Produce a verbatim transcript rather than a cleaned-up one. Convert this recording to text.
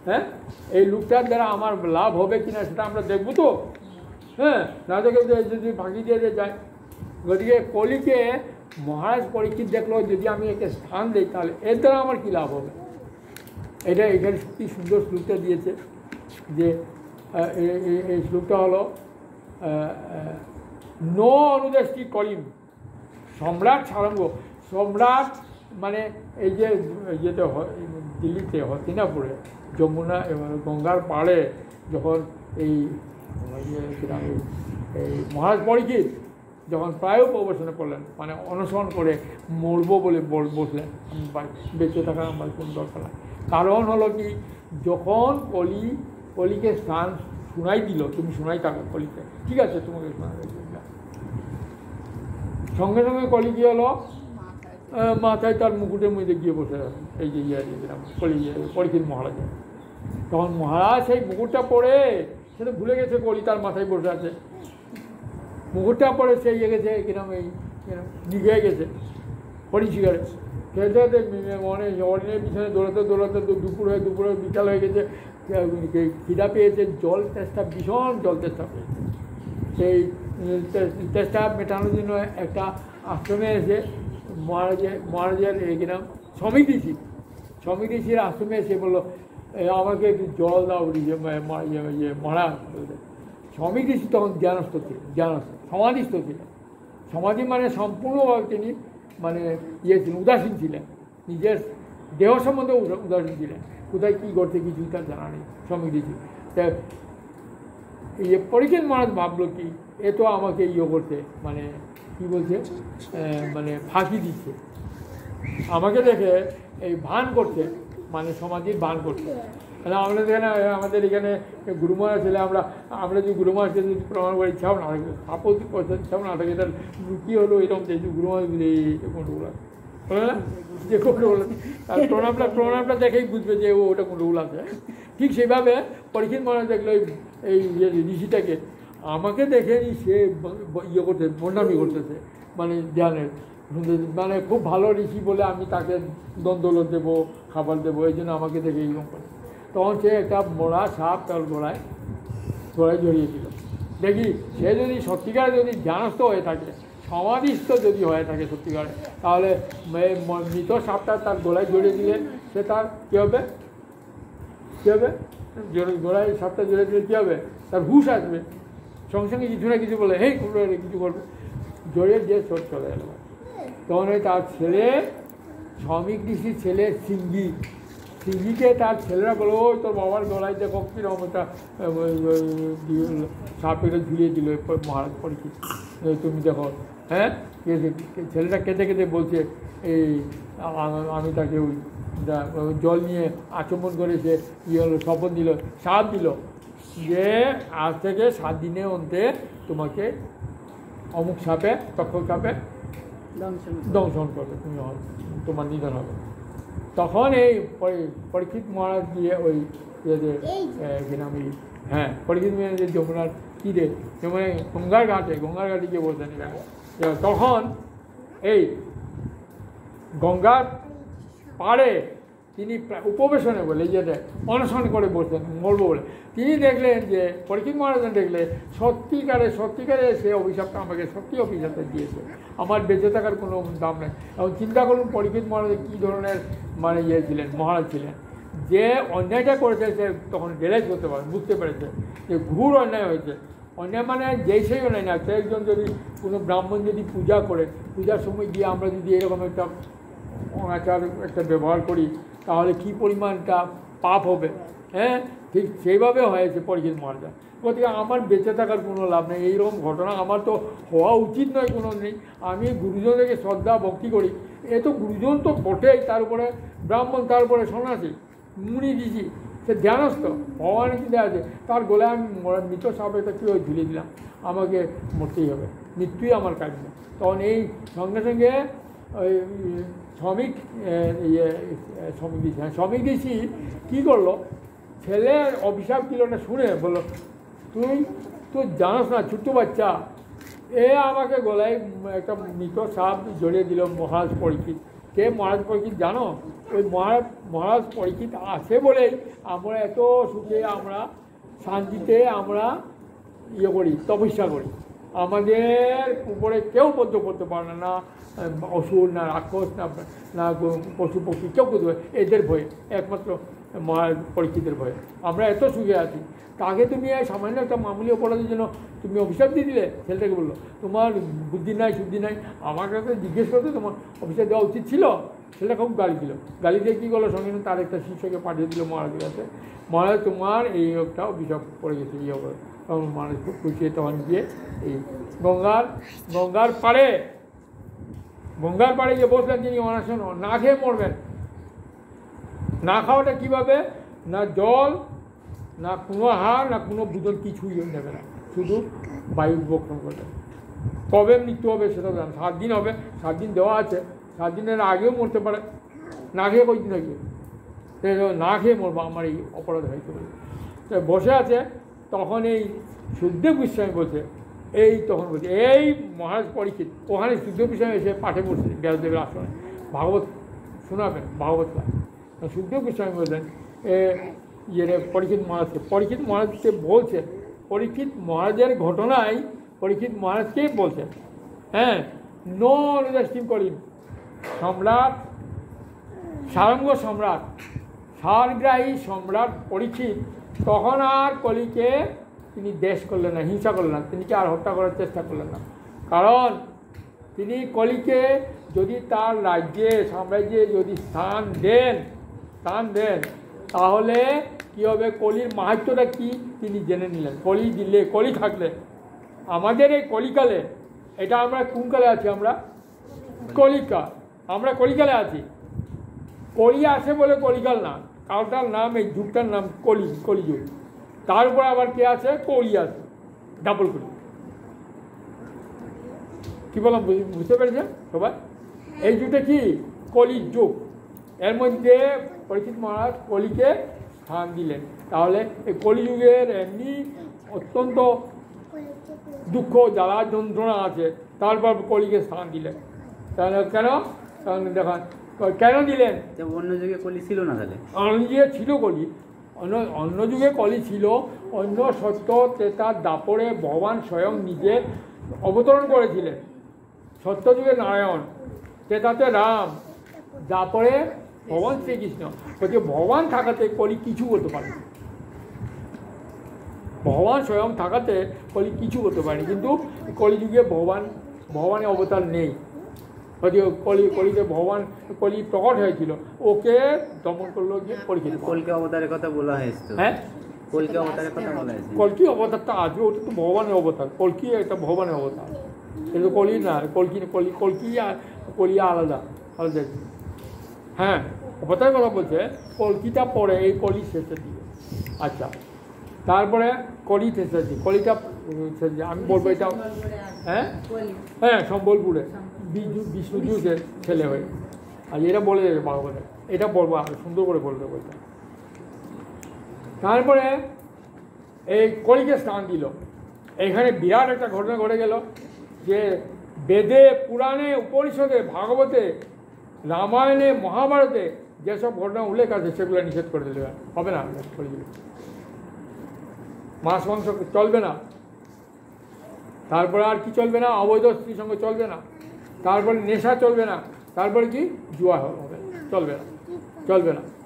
হ্যাঁ, এই লুকটার দ্বারা আমার লাভ হবে কিনা সেটা আমরা দেখবো তো, হ্যাঁ, না দেখে যদি ফাঁকি দিয়ে দিয়ে যায়। গতিকে কলিকে মহারাজ পরীক্ষিত দেখলো যদি আমি একে স্থান দিই তাহলে এর দ্বারা আমার কী লাভ হবে। এটা এখানে সত্যি সুন্দর শ্লোকটা দিয়েছে যে এই শ্লোকটা হলো ন অনুদেষ্টি কলিম সম্রাট সারঙ্গ। সম্রাট মানে এই যে ইয়েতে দিল্লিতে হস্তিনাপুরে যমুনা গঙ্গার পাড়ে যখন এই এই মহারাজ পরীক্ষিত যখন প্রায় প্রবেশনে করলেন, মানে অনশন করে মরবো বলে বসলেন, বেঁচে থাকার আমার কোনো দরকার নাই। কারণ হলো কি, যখন কলি কলিকে স্থান শোনাই দিল, তুমি শোনাই থাকো কলিকে, ঠিক আছে তোমাকে শোনা দিলাম, সঙ্গে সঙ্গে কলি কী হলো, মাথায় তার মুকুটের মধ্যে গিয়ে বসে এই যে ইয়ে দিয়েছিলাম কলি পরীক্ষিত মহারাজের। তখন মহারাজ সেই মুকুটটা পরে সেটা ভুলে গেছে কলি তার মাথায় বসে আছে, মুকুটটা পরে সে ইয়ে গেছে কিরম এই নিভে গেছে হরি সিগারেট খেতে খেতে মনে অরণ্যের পিছনে দৌড়াতে দৌড়াতে দুপুর হয়ে দুপুরে বিকাল হয়ে গেছে, খিদা পেয়েছে, জল তেষ্টা ভীষণ জল তেষ্টা পেয়েছে। সেই তেষ্টা মেটানোর জন্য একটা আশ্রমে এসে মহারাজের মহারাজের এই কিনাম শ্রমিক ঋষি শ্রমিক ঋষির আশ্রমে এসে বললো আমাকে একটু জল দাও ইয়ে মহারাজ। শ্রমিক ঋষি তখন জ্ঞানস্থ ছিলেন, জ্ঞানস্থ সমাধিস্থ ছিলেন। সমাধি মানে সম্পূর্ণভাবে তিনি মানে ইয়ে ছিলেন, উদাসীন ছিলেন, নিজের দেহ সম্বন্ধে উদাসীন ছিলেন, কোথায় কী করতে কিছুই তার জানা নেই শ্রমিক ঋষি। তা ইয়ে পরীক্ষিত মহারাজ ভাবলো কি, এ তো আমাকে ইয়ে করতে মানে কী বলছে মানে ফাঁকি দিচ্ছে, আমাকে দেখে এই ভান করছে, মানে সমাধির ভান করছে। মানে আমাদের এখানে আমাদের এখানে গুরু মহারাজ ছেলে আমরা আমরা যদি গুরু মহারাজকে যদি প্রমাণ করে ইচ্ছাও না থাকে, সাপোজ করতে ইচ্ছাও না থাকে, তাহলে কী হলো এরকম যে গুরু মহারাজ কোনটা বলা বলে না যে কোনটা বলে, তার প্রণামটা প্রণামটা দেখেই বুঝবে যে ও ওটা কোন রুল আছে। ঠিক সেইভাবে পরীক্ষিত মহারাজ দেখলো এই ঋষিটাকে, আমাকে দেখে নি সে ইয়ে করতে বন্ডামি করতেছে, মানে ধ্যানের মানে খুব ভালো ঋষি বলে আমি তাকে দ্বন্দ্বলত দেবো, খাবার দেবো, এই জন্য আমাকে দেখে এইরকম করে। তখন সে একটা মোড়া সাপ তার গোড়ায় গোড়ায় জড়িয়েছিল। দেখি সে যদি সত্যিকারে যদি জ্ঞানস্থ হয়ে থাকে, সমাধিস্থ যদি হয়ে থাকে সত্যিকারে, তাহলে মৃত সাপটা তার গোড়ায় জড়িয়ে দিলে সে তার কী হবে কী হবে গোড়ায় সাপটা জড়িয়ে দিলে কী হবে, তার হুশ আসবে, সঙ্গে সঙ্গে কিছু না কিছু বলে হেই কিছু করবে, জড়িয়ে দিয়ে চোট চলে গেল। তখন ওই তার ছেলে শ্রমিক ঋষির ছেলে সিঙ্গি সিঙ্গিকে তার ছেলেরা বলো ওই তোর বাবার গলায় দেখো কীরকম একটা সাপেটা ঝুলিয়ে দিল মহারাজ পরীক্ষিত, তুমি দেখো। হ্যাঁ, ছেলেটা কেঁদে কেঁদে বলছে এই আমি তাকে ওই জল নিয়ে আচমন করে সে ইয়ে হলো শপথ দিল, সাপ দিল যে আজ থেকে সাত দিনের মধ্যে তোমাকে অমুক সাপে তক্ষক সাপে দংশন করবে, তুমি তোমার নিধন হবে। তখন এই পরীক্ষিত মহারাজ দিয়ে ওই নাম হ্যাঁ পরীক্ষিত মহারাজ যমুনার তীরে মানে গঙ্গার ঘাটে গঙ্গার ঘাটে গিয়ে বলতেন এখানে, তখন এই গঙ্গার পাড়ে তিনি উপবেশনে বলে যেটা অনশন করে বসতেন মরবো বলে, তিনি দেখলেন যে পরীক্ষিত মহারাজ দেখলে সত্যিকারে সত্যিকারে সে অভিশাপটা আমাকে সত্যি অভিশাপটা দিয়েছে, আমার বেঁচে থাকার কোনো দাম নেই। এবং চিন্তা করুন পরীক্ষিত মহারাজ কী ধরনের মানে ইয়ে ছিলেন, মহারাজ ছিলেন, যে অন্যায়টা করেছে সে তখন রিয়েলাইজ করতে পারে, বুঝতে পেরেছে যে ঘুর অন্যায় হয়েছে। অন্যায় মানে যেই সেই অন্যায় না, সে একজন যদি কোনো ব্রাহ্মণ যদি পূজা করে, পূজার সময় গিয়ে আমরা যদি এরকম একটা অনাচার একটা ব্যবহার করি তাহলে কী পরিমাণটা পাপ হবে। হ্যাঁ, ঠিক সেইভাবে হয়েছে পরীক্ষিত মহারাজ। গতিকে আমার বেঁচে থাকার কোনো লাভ নেই, এইরকম ঘটনা আমার তো হওয়া উচিত নয় কোনো নেই। আমি গুরুজনকে শ্রদ্ধা ভক্তি করি, এ তো গুরুজন তো বটেই, তার উপরে ব্রাহ্মণ, তার উপরে সন্ন্যাসী মুনি ঋষি, সে জ্ঞানস্থ ভগবানের চিন্তা আছে, তার গোলায় আমি মৃত সাপেটা কী হয়ে ঝুলিয়ে দিলাম, আমাকে মরতেই হবে, মৃত্যুই আমার কাজ নেই। তখন এই সঙ্গে সঙ্গে ওই শ্রমিক ইয়ে শ্রমিক ঋষি হ্যাঁ শ্রমিক ঋষি কী করলো, ছেলের অভিশাপ কিলোটা শুনে বললো তুই তুই জানোস না ছোট্ট বাচ্চা, এ আমাকে গলায় একটা মৃত সাপ জড়িয়ে দিল মহারাজ পরীক্ষিত, কে মহারাজ পরীক্ষিত জানো? ওই মহারাজ মহারাজ পরীক্ষিত আছে বলেই আমরা এত সুখে আমরা শান্তিতে আমরা ইয়ে করি, তপস্যা করি। আমাদের উপরে কেউ পদ্য করতে পারে না, না অসুর, না রাক্ষস, না না পশু পক্ষী, কেউ করতে পারে এদের ভয়ে, একমাত্র মহারাজ পরীক্ষিতের ভয়ে আমরা এত সুখে আছি। তাকে তুমি সামান্য একটা মামুলি অপরাধের জন্য তুমি অভিশাপ দিয়ে দিলে। ছেলেটাকে বললো তোমার বুদ্ধি নাই, শুদ্ধি নাই, আমার কাছে জিজ্ঞেস করতে তোমার অভিশাপ দেওয়া উচিত ছিল। ছেলেটা খুব গালি দিল, গালি দিয়ে কী করলো, সঙ্গে তার একটা শিষ্যকে পাঠিয়ে দিল মহারাজের কাছে, মহারাজ তোমার এই একটা অভিশাপ পড়ে গেছে, এই হবে। তখন মহারাজ খুব খুশি, তখন গিয়ে এই গঙ্গার গঙ্গার পাড়ে গঙ্গার পাড়ে গিয়ে বসলেন যিনি অনাশন, না খেয়ে মরবেন। না খাওয়াটা কীভাবে, না জল, না কোনো আহার, না কোনো ভোজন, কিছুই নেবে না, শুধু বায়ু বক্ষণ করবে। কবে মৃত্যু হবে সেটা জান, সাত দিন হবে, সাত দিন দেওয়া আছে, সাত দিনের আগেও মরতে পারে, না খেয়ে কই দিন আগে না খেয়ে মরবো, আমার এই অপরাধ হয়েছে বলে বসে আছে। তখন এই সুখদেব গোস্বামী বলছে, এই তখন বলছে এই মহারাজ পরীক্ষিত, ওখানে সুখদেব গোস্বামী এসে পাঠে বসছে ব্যাসদেবের আসনে, ভাগবত শোনাবেন, ভাগবত পাঠ। সুখদেব গোস্বামী বলছেন এ ইয়ে পরীক্ষিত মহারাজকে, পরীক্ষিত মহারাজকে বলছেন, পরীক্ষিত মহারাজের ঘটনায় পরীক্ষিত মহারাজকেই বলছেন, হ্যাঁ, নো রেজিস্টিং করিন সম্রাট, সারঙ্গ সম্রাট, সারগ্রাহী সম্রাট পরীক্ষিত তখন আর কলিকে তিনি দেশ করলেন না, হিংসা করলেন না, তিনি কি আর হত্যা করার চেষ্টা করলেন না। কারণ তিনি কলিকে যদি তার রাজ্যে সাম্রাজ্যে যদি স্থান দেন স্থান দেন তাহলে কী হবে, কলির মাহাত্ম্যটা কী তিনি জেনে নিলেন। কলি দিলে, কলি থাকলে, আমাদের এই কলিকালে, এটা আমরা কোন কালে আছি, আমরা কলিকাল, আমরা কলিকালে আছি। কলি আসে বলে কলিকাল না, কালটার নাম, এই যুগটার নাম কলি, কলিযুগ। তার উপর আবার কে আছে, কলি আছে, ডাবল কলি। কী বললাম বুঝতে পেরেছেন সবাই? এই যুগটা কি, কলির যুগ। এর মধ্যে পরীক্ষিত মহারাজ কলিকে স্থান দিলেন। তাহলে এই কলিযুগের এমনি অত্যন্ত দুঃখ জ্বালা যন্ত্রণা আছে, তারপর কলিকে স্থান দিলেন। তাহলে কেন, তাহলে দেখান কেন দিলেন? অন্য যুগে কলি ছিল না, তাহলে অন্য যুগে ছিল কলি, অন্য অন্য যুগে কলি ছিল। অন্য সত্য ত্রেতার দাপরে ভগবান স্বয়ং নিজে অবতরণ করেছিলেন। সত্য যুগে নারায়ণ, ত্রেতাতে রাম, দাপরে ভগবান শ্রীকৃষ্ণ। বলছে ভগবান থাকাতে কলি কিছু করতে পারে, ভগবান স্বয়ং থাকাতে কলি কিছু করতে পারেনি। কিন্তু কলিযুগে ভগবান ভগবানের অবতার নেই। কলি কলিতে ভগবান কলি প্রকট হয়েছিল, ওকে দমন করলো গিয়ে পরীক্ষিত। কলকি অবতারের কথা বলা হয়েছে, হ্যাঁ, কলকি অবতারের কথা বলা হয়েছে। কলকি অবতারটা আজও, ওটা তো ভগবানের অবতার, কলকি একটা ভগবানের অবতার, কিন্তু কলি না, কলকি কলি কলকি আর কলি আলাদা আলাদা। হ্যাঁ, অবতারের কথা বলছে, কলকিটা পরে এই কলি শেষের দিকে। আচ্ছা, তারপরে কলি শেষের দিকে, কলিটা শেষে আমি বলবো এটা, হ্যাঁ হ্যাঁ সম্বলপুরে বিষ্ণু বিষ্ণুজির ছেলে হয়ে। আর এটা বলে দেবে ভাগবতে, এটা বলবো আর সুন্দর করে বলতে বলতে। তারপরে এই কলিকে স্থান দিল। এখানে বিরাট একটা ঘটনা ঘটে গেল যে বেদে, পুরাণে, উপনিষদে, ভাগবতে, রামায়ণে, মহাভারতে যেসব ঘটনা উল্লেখ আছে সেগুলো নিষেধ করে দিলে হবে না। কলিযুগে মাছ মাংস চলবে না, তারপরে আর কি চলবে না, অবৈধ স্ত্রীর সঙ্গে চলবে না, তারপরে নেশা চলবে না, তারপরে কি জুয়া হবে, চলবে না, চলবে না।